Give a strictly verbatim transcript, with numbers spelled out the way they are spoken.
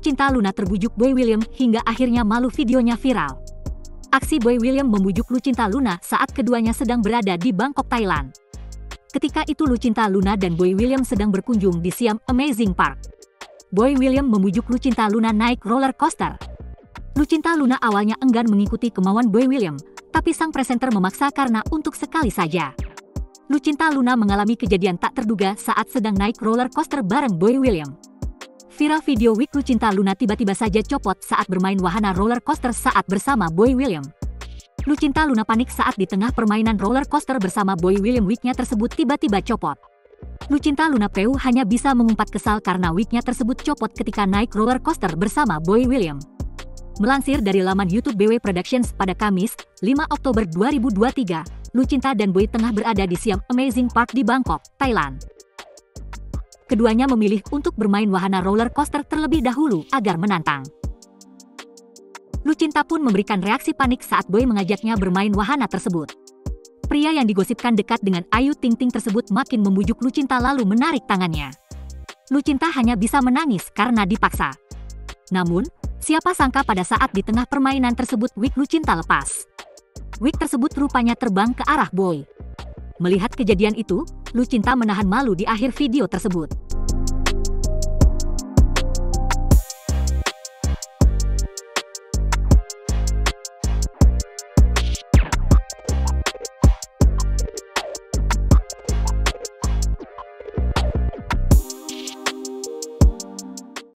Lucinta Luna terbujuk Boy William hingga akhirnya malu, videonya viral. Aksi Boy William membujuk Lucinta Luna saat keduanya sedang berada di Bangkok, Thailand. Ketika itu Lucinta Luna dan Boy William sedang berkunjung di Siam Amazing Park. Boy William membujuk Lucinta Luna naik roller coaster. Lucinta Luna awalnya enggan mengikuti kemauan Boy William, tapi sang presenter memaksa karena untuk sekali saja. Lucinta Luna mengalami kejadian tak terduga saat sedang naik roller coaster bareng Boy William. Viral video wig Lucinta Luna tiba-tiba saja copot saat bermain wahana roller coaster saat bersama Boy William. Lucinta Luna panik saat di tengah permainan roller coaster bersama Boy William, wignya tersebut tiba-tiba copot. Lucinta Luna P U hanya bisa mengumpat kesal karena wignya tersebut copot ketika naik roller coaster bersama Boy William. Melansir dari laman YouTube B W Productions pada Kamis, lima Oktober dua ribu dua puluh tiga, Lucinta dan Boy tengah berada di Siam Amazing Park di Bangkok, Thailand. Keduanya memilih untuk bermain wahana roller coaster terlebih dahulu agar menantang. Lucinta pun memberikan reaksi panik saat Boy mengajaknya bermain wahana tersebut. Pria yang digosipkan dekat dengan Ayu Ting Ting tersebut makin membujuk Lucinta lalu menarik tangannya. Lucinta hanya bisa menangis karena dipaksa. Namun, siapa sangka pada saat di tengah permainan tersebut wig Lucinta lepas. Wig tersebut rupanya terbang ke arah Boy. Melihat kejadian itu, Lucinta menahan malu di akhir video tersebut.